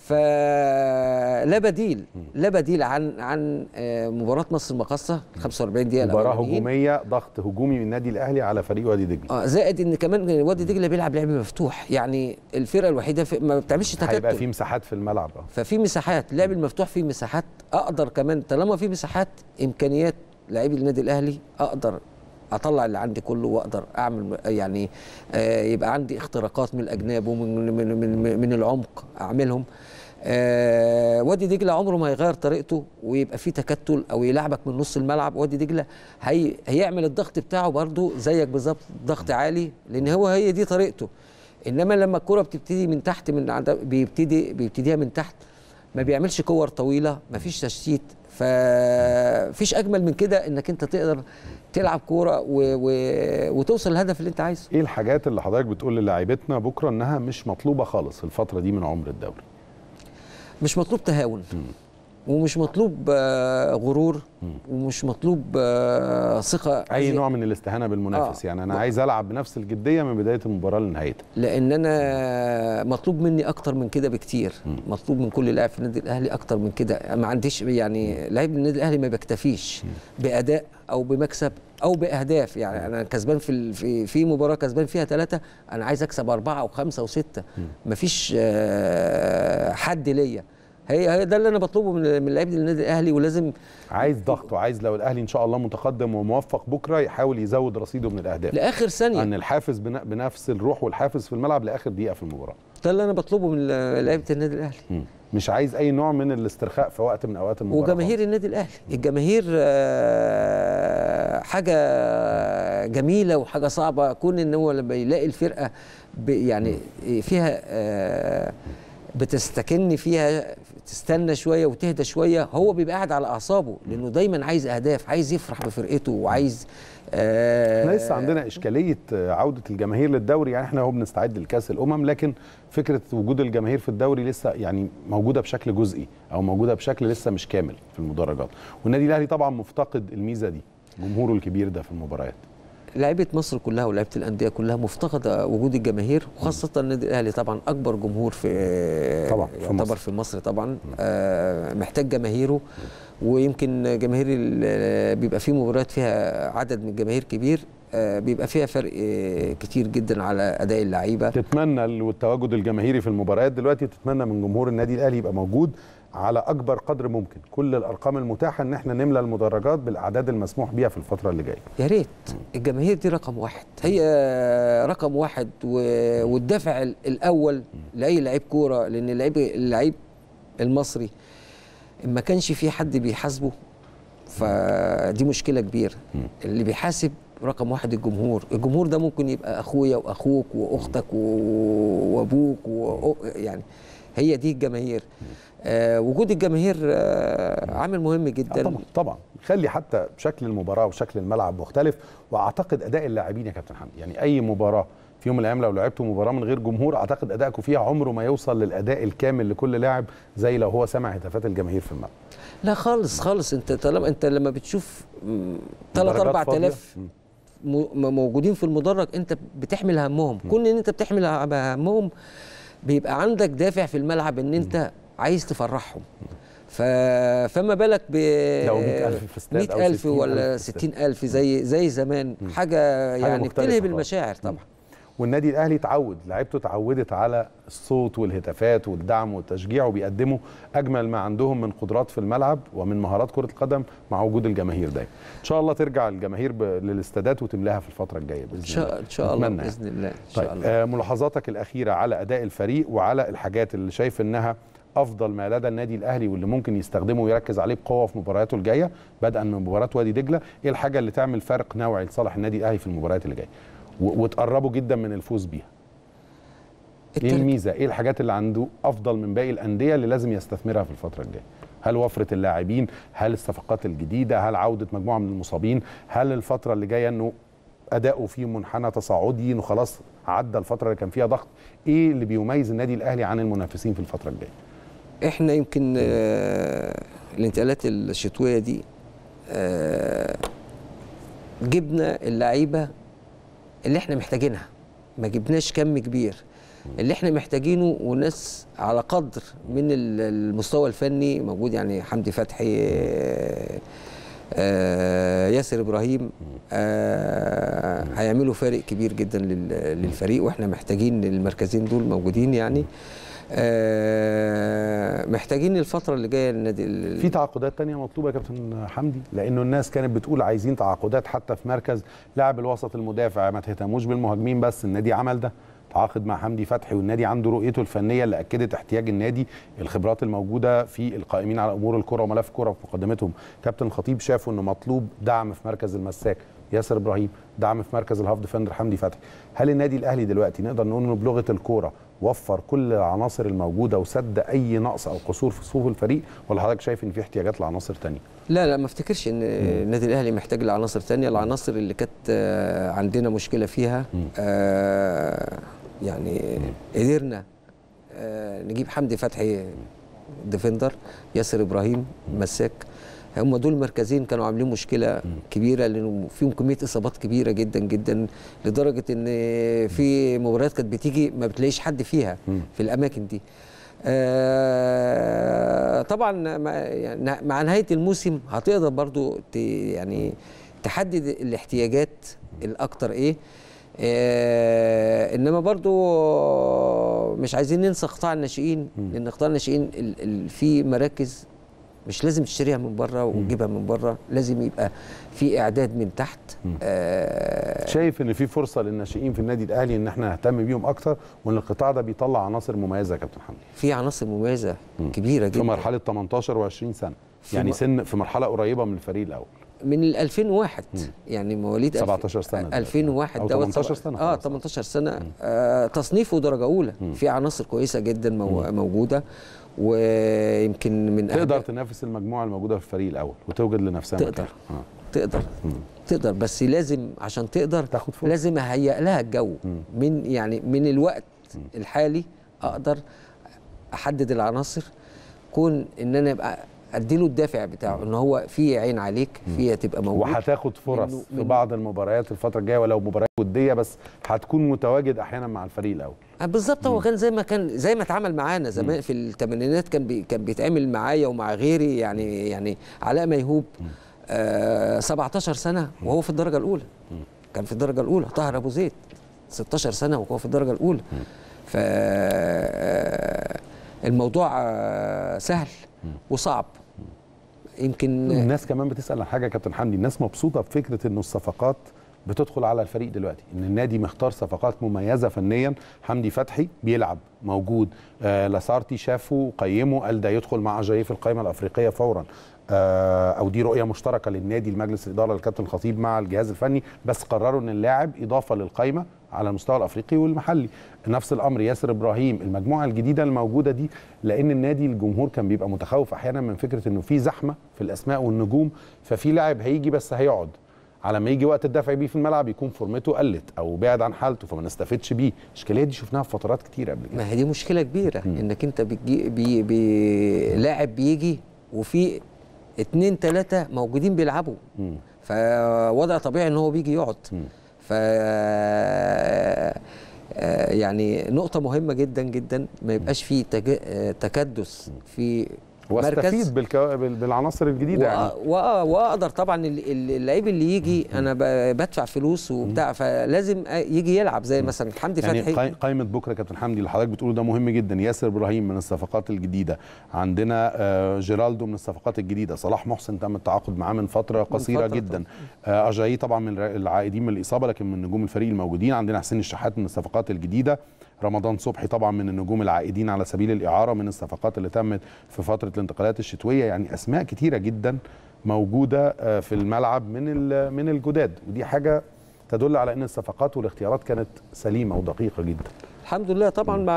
فلا بديل عن مباراه مصر المقاصه 45 دقيقه مباراه هجوميه، ضغط هجومي من النادي الاهلي على فريق وادي دجله. زائد ان كمان وادي دجله بيلعب لعب مفتوح، يعني الفرقه الوحيده ما بتعملش تكتل، هيبقى في مساحات في الملعب. ففي مساحات، اللعب المفتوح فيه مساحات. اقدر كمان طالما في مساحات، امكانيات لاعبي النادي الاهلي اقدر اطلع اللي عندي كله، واقدر اعمل يعني يبقى عندي اختراقات من الاجناب ومن من العمق اعملهم. وادي دجله عمره ما هيغير طريقته ويبقى فيه تكتل او يلعبك من نص الملعب. وادي دجله هيعمل الضغط بتاعه برضو زيك بالظبط، ضغط عالي، لان هي دي طريقته. انما لما الكره بتبتدي من تحت، بيبتديها من تحت، ما بيعملش كور طويله، ما فيش تشتيت. ففيش اجمل من كده انك انت تقدر تلعب كوره وتوصل للهدف اللي انت عايزه. ايه الحاجات اللي حضرتك بتقول للاعيبتنا بكره انها مش مطلوبه خالص في الفتره دي من عمر الدوري؟ مش مطلوب تهاون، ومش مطلوب غرور، ومش مطلوب ثقه، اي نوع من الاستهانه بالمنافس. يعني انا عايز العب بنفس الجديه من بدايه المباراه لنهايتها، لان انا مطلوب مني اكتر من كده بكتير. مطلوب من كل لاعب في النادي الاهلي اكتر من كده. ما عنديش يعني لاعب النادي الاهلي ما بيكتفيش باداء او بمكسب او باهداف. يعني انا كسبان في مباراه كسبان فيها 3، انا عايز اكسب 4 و5 و6. مفيش حد ليا. هي ده اللي انا بطلبه من لاعبي النادي الاهلي. ولازم عايز ضغط، وعايز لو الاهلي ان شاء الله متقدم وموفق بكره يحاول يزود رصيده من الاهداف لاخر ثانيه، ان الحافز بنفس الروح والحافز في الملعب لاخر دقيقه في المباراه. ده اللي انا بطلبه من لعيبه النادي الاهلي. مش عايز اي نوع من الاسترخاء في وقت من اوقات المباراه. وجماهير النادي الاهلي، الجماهير حاجه جميله وحاجه صعبه. كون ان هو لما يلاقي الفرقه يعني فيها بتستكن فيها، تستنى شويه وتهدى شويه، هو بيبقى قاعد على اعصابه لانه دايما عايز اهداف، عايز يفرح بفرقته وعايز احنا لسه عندنا اشكاليه عوده الجماهير للدوري، يعني احنا هو بنستعد لكاس الامم، لكن فكره وجود الجماهير في الدوري لسه يعني موجوده بشكل جزئي او موجوده بشكل لسه مش كامل في المدرجات، والنادي الاهلي طبعا مفتقد الميزه دي، جمهوره الكبير ده في المباريات. لعيبه مصر كلها ولاعيبه الانديه كلها مفتقده وجود الجماهير، وخاصه النادي الاهلي طبعا اكبر جمهور في طبعا يعتبر في مصر طبعا، محتاج جماهيره. ويمكن جماهير بيبقى في مباريات فيها عدد من الجماهير كبير، بيبقى فيها فرق كتير جدا على اداء اللعيبه. تتمنى التواجد الجماهيري في المباريات دلوقتي، تتمنى من جمهور النادي الاهلي يبقى موجود على اكبر قدر ممكن، كل الارقام المتاحه ان احنا نملى المدرجات بالاعداد المسموح بيها في الفتره اللي جايه. يا ريت الجماهير دي رقم واحد، هي رقم واحد والدافع الاول لاي لعيب كوره، لان اللعيب المصري ما كانش في حد بيحاسبه، فدي مشكله كبيره. اللي بيحاسب رقم واحد الجمهور ده ممكن يبقى اخويا واخوك واختك وابوك يعني هي دي الجماهير. وجود الجماهير عامل مهم جدا. طبعا طبعا يخلي حتى شكل المباراه وشكل الملعب مختلف، واعتقد اداء اللاعبين يا كابتن حمدي، يعني اي مباراه في يوم من الايام لو لعبتوا مباراه من غير جمهور، اعتقد ادائكم فيها عمره ما يوصل للاداء الكامل لكل لاعب زي لو هو سمع هتافات الجماهير في الملعب. لا خالص خالص، انت لما بتشوف 3-4 آلاف موجودين في المدرج، انت بتحمل همهم. كون ان انت بتحمل همهم بيبقى عندك دافع في الملعب ان انت عايز تفرحهم. فما بالك ب لو 100,000 في استاد 100,000 ولا 60,000 زي زمان، حاجه يعني بتلهب المشاعر طبعا. والنادي الاهلي لعيبته اتعودت على الصوت والهتافات والدعم والتشجيع، وبيقدموا اجمل ما عندهم من قدرات في الملعب ومن مهارات كره القدم مع وجود الجماهير دايما. ان شاء الله ترجع الجماهير للاستادات وتملاها في الفتره الجايه باذن الله. ان شاء الله باذن الله ان شاء الله. طيب ملاحظاتك الاخيره على اداء الفريق وعلى الحاجات اللي شايف انها افضل ما لدى النادي الاهلي واللي ممكن يستخدمه ويركز عليه بقوه في مبارياته الجايه بدءا من مباراه وادي دجله، ايه الحاجه اللي تعمل فرق نوعي لصالح النادي الاهلي في المباريات اللي جايه وتقربوا جدا من الفوز بيها؟ ايه الميزه؟ ايه الحاجات اللي عنده افضل من باقي الانديه اللي لازم يستثمرها في الفتره الجايه؟ هل وفره اللاعبين؟ هل الصفقات الجديده؟ هل عوده مجموعه من المصابين؟ هل الفتره اللي جايه انه اداؤه فيه منحنى تصاعدي، انه خلاص عدى الفتره اللي كان فيها ضغط؟ ايه اللي بيميز النادي الاهلي عن المنافسين في الفتره الجايه؟ احنا يمكن الانتقالات الشتويه دي جبنا اللعيبه اللي احنا محتاجينها، ما جبناش كم كبير. اللي احنا محتاجينه وناس على قدر من المستوى الفني موجود، يعني حمدي فتحي، ياسر ابراهيم، هيعملوا فارق كبير جدا للفريق، واحنا محتاجين المركزين دول موجودين يعني. محتاجين الفترة اللي جاية النادي. في تعاقدات تانية مطلوبة يا كابتن حمدي؟ لأنه الناس كانت بتقول عايزين تعاقدات حتى في مركز لاعب الوسط المدافع، ما تهتموش بالمهاجمين بس. النادي عمل ده، تعاقد مع حمدي فتحي، والنادي عنده رؤيته الفنية اللي أكدت احتياج النادي، الخبرات الموجودة في القائمين على أمور الكرة وملف الكرة في مقدمتهم. كابتن الخطيب شافوا إنه مطلوب دعم في مركز المساك ياسر إبراهيم، دعم في مركز الهاف ديفندر حمدي فتحي. هل النادي الأهلي دلوقتي نقدر نقول إنه بلغة الكرة وفر كل العناصر الموجوده وسد اي نقص او قصور في صفوف الفريق، ولا حضرتك شايف ان في احتياجات لعناصر ثانيه؟ لا ما افتكرش ان النادي الاهلي محتاج لعناصر ثانيه. العناصر اللي كانت عندنا مشكله فيها يعني قدرنا نجيب حمدي فتحي ديفندر، ياسر ابراهيم مساك. هم دول مركزين كانوا عاملين مشكله كبيره، لانه فيهم كميه اصابات كبيره جدا جدا، لدرجه ان في مباريات كانت بتيجي ما بتلاقيش حد فيها في الاماكن دي. طبعا مع نهايه الموسم هتقدر برضو يعني تحدد الاحتياجات الاكتر ايه. انما برضو مش عايزين ننسى قطاع الناشئين، لان قطاع الناشئين في مراكز مش لازم تشتريها من بره وتجيبها من بره، لازم يبقى في اعداد من تحت. شايف ان في فرصه للناشئين في النادي الاهلي ان احنا نهتم بيهم اكتر، وان القطاع ده بيطلع عناصر مميزه يا كابتن حمدي؟ في عناصر مميزه كبيره جدا في مرحله 18 و20 سنه، يعني سن في مرحله قريبه من الفريق الاول. من 2001 يعني مواليد 17 سنه 2001 او 18 سنه 18 سنه تصنيفه درجه اولى. في عناصر كويسه جدا موجوده، ويمكن من تقدر تنافس المجموعه الموجوده في الفريق الاول وتوجد لنفسها تقدر تقدر بس لازم عشان تقدر تاخد فرصة. لازم اهيئ لها الجو من يعني من الوقت الحالي. اقدر احدد العناصر، كون ان انا ابقى اديله الدافع بتاعه ان هو في عين عليك، في تبقى موجود، وهتاخد فرص في بعض المباريات الفتره الجايه ولو مباريات وديه، بس هتكون متواجد احيانا مع الفريق الاول. بالظبط. هو كان زي ما اتعامل معانا زمان في الثمانينات، كان بيتعامل معايا ومع غيري، يعني علاء ميهوب 17 سنه وهو في الدرجه الاولى، كان في الدرجه الاولى. طاهر ابو زيد 16 سنه وهو في الدرجه الاولى. ف الموضوع سهل وصعب. يمكن الناس كمان بتسأل عن حاجة يا كابتن حمدي، الناس مبسوطة بفكرة انه الصفقات بتدخل على الفريق دلوقتي، ان النادي مختار صفقات مميزة فنيا. حمدي فتحي بيلعب موجود، لاسارتي شافه قيمه قال ده يدخل مع جاي في القائمة الأفريقية فورا، او دي رؤية مشتركة للنادي، المجلس الإدارة الكابتن الخطيب مع الجهاز الفني، بس قرروا ان اللاعب إضافة للقائمة على المستوى الافريقي والمحلي. نفس الامر ياسر ابراهيم. المجموعه الجديده الموجوده دي، لان النادي الجمهور كان بيبقى متخوف احيانا من فكره انه في زحمه في الاسماء والنجوم، ففي لاعب هيجي بس هيقعد على ما يجي وقت الدفع بيه في الملعب يكون فورمته قلت او بعد عن حالته فما نستفدش بيه. الاشكاليه دي شفناها في فترات كتير قبل كده. ما هي دي مشكله كبيره، انك انت لاعب بيجي وفي 2 3 موجودين بيلعبوا، فوضع طبيعي ان هو بيجي يقعد. ف يعني نقطة مهمة جدا جدا، ما يبقاش فيه تكدس في واستفيد بالعناصر الجديدة يعني. واقدر طبعا اللعيب اللي يجي انا بدفع فلوس وبتاع، فلازم يجي يلعب زي مثلا حمدي فتحي. يعني قائمة بكرة كابتن حمدي اللي حضرتك بتقوله ده مهم جدا. ياسر ابراهيم من الصفقات الجديدة، عندنا جيرالدو من الصفقات الجديدة، صلاح محسن تم التعاقد معاه من فترة قصيرة جدا، أجاي طبعا من العائدين من الإصابة لكن من نجوم الفريق الموجودين، عندنا حسين الشحات من الصفقات الجديدة، رمضان صبحي طبعا من النجوم العائدين على سبيل الإعارة من الصفقات اللي تمت في فترة الانتقالات الشتوية. يعني أسماء كتيرة جدا موجودة في الملعب من الجداد، ودي حاجة تدل على أن الصفقات والاختيارات كانت سليمة ودقيقة جدا. الحمد لله طبعا مع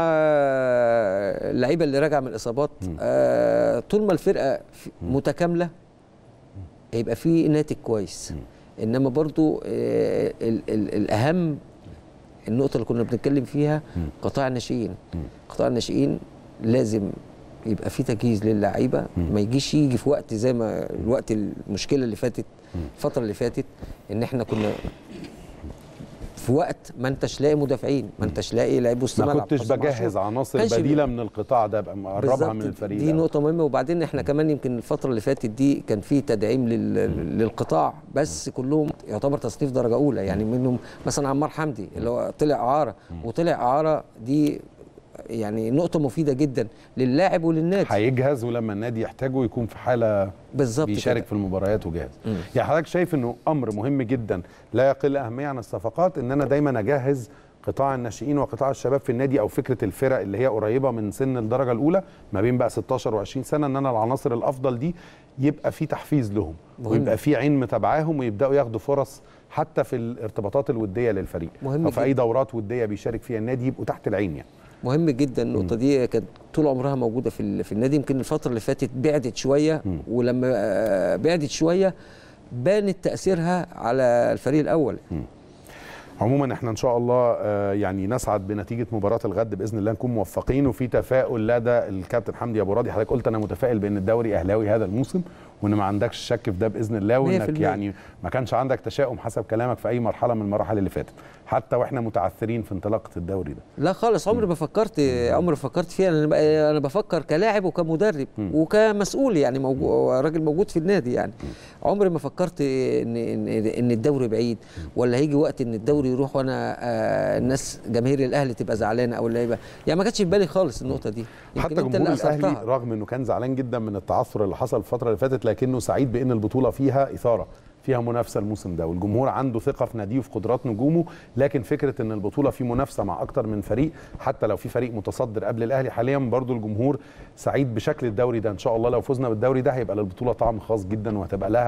اللعيبة اللي راجعة من الإصابات. طول ما الفرقة متكاملة هيبقى في ناتج كويس. إنما برضو الأهم النقطة اللي كنا بنتكلم فيها قطاع الناشئين. قطاع الناشئين لازم يبقى في تجهيز للعيبة، ما يجي في وقت زي ما الوقت المشكلة اللي فاتت الفترة اللي فاتت، ان احنا كنا في وقت ما انتش لاقي مدافعين، ما انتش لاقي لعيب وسط ملعب، ما كنتش بجهز عناصر بديله من القطاع ده ابقى مقربها من الفريق. دي نقطه مهمه. وبعدين احنا كمان يمكن الفتره اللي فاتت دي كان في تدعيم للقطاع، بس كلهم يعتبر تصنيف درجه اولى. يعني منهم مثلا عمار حمدي اللي هو طلع اعاره، وطلع اعاره دي يعني نقطه مفيده جدا للاعب وللنادي. هيجهز ولما النادي يحتاجه يكون في حاله بالظبط بيشارك كده في المباريات وجاهز. يعني حضرتك شايف انه امر مهم جدا لا يقل اهميه عن الصفقات، ان انا دايما اجهز قطاع الناشئين وقطاع الشباب في النادي، او فكره الفرق اللي هي قريبه من سن الدرجه الاولى ما بين بقى 16 و20 سنه، ان انا العناصر الافضل دي يبقى في تحفيز لهم ويبقى في عين متابعاهم ويبداوا ياخدوا فرص حتى في الارتباطات الوديه للفريق او في اي دورات وديه بيشارك فيها النادي يبقوا تحت العين. يعني مهم جدا النقطه دي، كانت طول عمرها موجوده في النادي. يمكن الفتره اللي فاتت بعدت شويه، ولما بعدت شويه بانت تاثيرها على الفريق الاول. عموما احنا ان شاء الله يعني نسعد بنتيجه مباراه الغد باذن الله، نكون موفقين وفي تفاؤل لدى الكابتن حمدي ابو راضي. حضرتك قلت انا متفائل بان الدوري اهلاوي هذا الموسم، وان ما عندكش شك في ده باذن الله، وانك يعني ما كانش عندك تشاؤم حسب كلامك في اي مرحله من المراحل اللي فاتت حتى واحنا متعثرين في انطلاقه الدوري ده. لا خالص، عمري ما فكرت فيها. انا بفكر كلاعب وكمدرب وكمسؤول، يعني راجل موجود في النادي. يعني عمري ما فكرت ان الدوري بعيد، ولا هيجي وقت ان الدوري يروح وانا الناس جماهير الاهلي تبقى زعلانه او اللعيبه. يعني ما كانتش في بالي خالص النقطه دي. حتى جمهور الاهلي رغم انه كان زعلان جدا من التعثر اللي حصل الفتره اللي فاتت، لكنه سعيد بان البطوله فيها اثاره، فيها منافسه الموسم ده، والجمهور عنده ثقه في ناديه وفي قدرات نجومه. لكن فكره ان البطوله في منافسه مع اكتر من فريق، حتى لو في فريق متصدر قبل الاهلي حاليا، برضو الجمهور سعيد بشكل الدوري ده. ان شاء الله لو فزنا بالدوري ده هيبقى للبطوله طعم خاص جدا، وهتبقى لها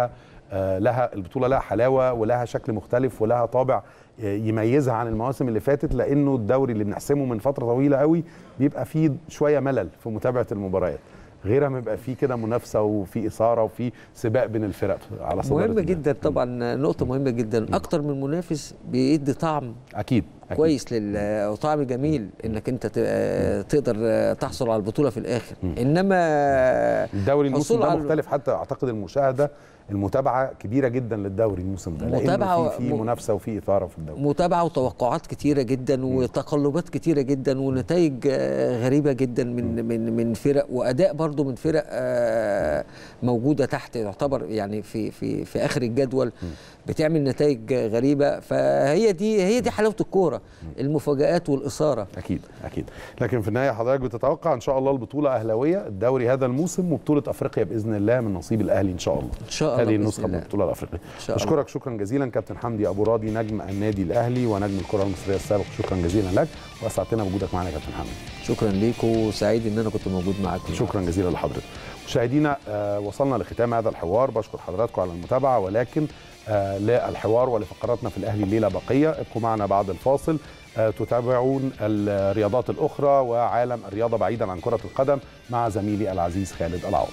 لها البطوله لها حلاوه ولها شكل مختلف ولها طابع يميزها عن المواسم اللي فاتت، لانه الدوري اللي بنحسمه من فتره طويله قوي بيبقى فيه شويه ملل في متابعه المباريات، غيرها ما بيبقى فيه كده منافسه وفي اثاره وفي سباق بين الفرق على صداره. مهمه جدا طبعا، نقطه مهمه جدا. اكتر من منافس بيدي طعم اكيد كويس وطعم جميل انك انت تقدر تحصل على البطوله في الاخر. انما الدوري الموسم ده مختلف، حتى اعتقد المشاهده المتابعه كبيره جدا للدوري الموسم ده، لانه في منافسه وفي اثاره في الدوري، متابعه وتوقعات كتيره جدا وتقلبات كتيره جدا ونتائج غريبه جدا من فرق، واداء برضو من فرق موجوده تحت يعتبر يعني في اخر الجدول بتعمل نتائج غريبه. فهي دي حلاوه الكوره، المفاجآت والاثاره. اكيد. لكن في النهايه حضرتك بتتوقع ان شاء الله البطوله اهلاويه الدوري هذا الموسم، وبطوله افريقيا باذن الله من نصيب الاهلي ان شاء الله. ان شاء الله هذه النسخه من البطوله الافريقيه. اشكرك شكرا جزيلا كابتن حمدي ابو راضي، نجم النادي الاهلي ونجم الكره المصريه السابق. شكرا جزيلا لك واسعدتنا بوجودك معنا يا كابتن حمدي. شكرا ليك وسعيد ان انا كنت موجود معاك. شكرا جزيلا لحضرتك. مشاهدينا وصلنا لختام هذا الحوار، بشكر حضراتكم على المتابعه، ولكن للحوار ولفقراتنا في الأهلي الليلة بقية. ابقوا معنا بعد الفاصل تتابعون الرياضات الأخرى وعالم الرياضة بعيدا عن كرة القدم مع زميلي العزيز خالد العوض.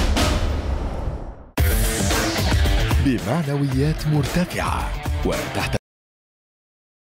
بمعنويات مرتفعة وتحت